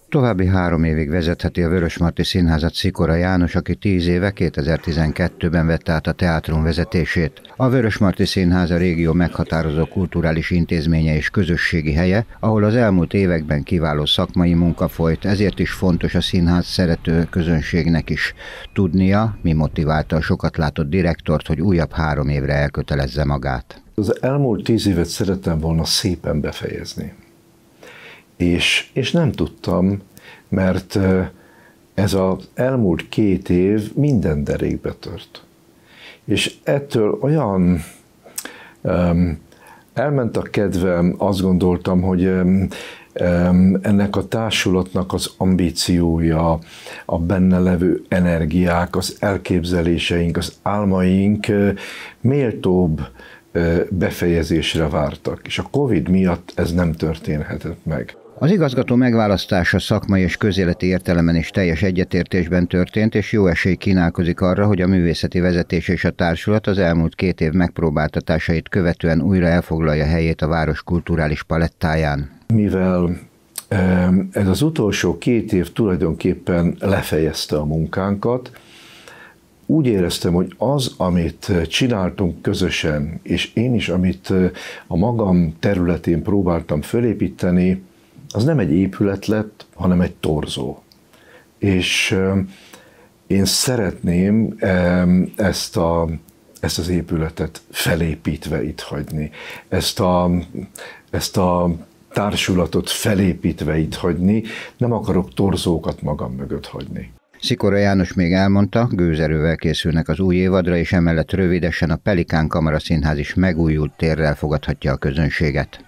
További 3 évig vezetheti a Vörösmarty Színházat Szikora János, aki 10 éve, 2012-ben vette át a teátrum vezetését. A Vörösmarty Színház a régió meghatározó kulturális intézménye és közösségi helye, ahol az elmúlt években kiváló szakmai munka folyt, ezért is fontos a színház szerető közönségnek is tudnia, mi motiválta a sokat látott direktort, hogy újabb 3 évre elkötelezze magát. Az elmúlt 10 évet szerettem volna szépen befejezni. És nem tudtam, mert ez az elmúlt 2 év minden derékbe tört. És ettől olyan elment a kedvem, azt gondoltam, hogy ennek a társulatnak az ambíciója, a benne levő energiák, az elképzeléseink, az álmaink méltóbb befejezésre vártak, és a Covid miatt ez nem történhetett meg. Az igazgató megválasztása szakmai és közéleti értelemben is teljes egyetértésben történt, és jó esély kínálkozik arra, hogy a művészeti vezetés és a társulat az elmúlt 2 év megpróbáltatásait követően újra elfoglalja helyét a város kulturális palettáján. Mivel ez az utolsó 2 év tulajdonképpen lefejezte a munkánkat, úgy éreztem, hogy az, amit csináltunk közösen, és én is, amit a magam területén próbáltam fölépíteni, az nem egy épület lett, hanem egy torzó. És én szeretném ezt az épületet felépítve itt hagyni, ezt a társulatot felépítve itt hagyni, nem akarok torzókat magam mögött hagyni. Szikora János még elmondta, gőzerővel készülnek az új évadra, és emellett rövidesen a Pelikán Kamaraszínház is megújult térrel fogadhatja a közönséget.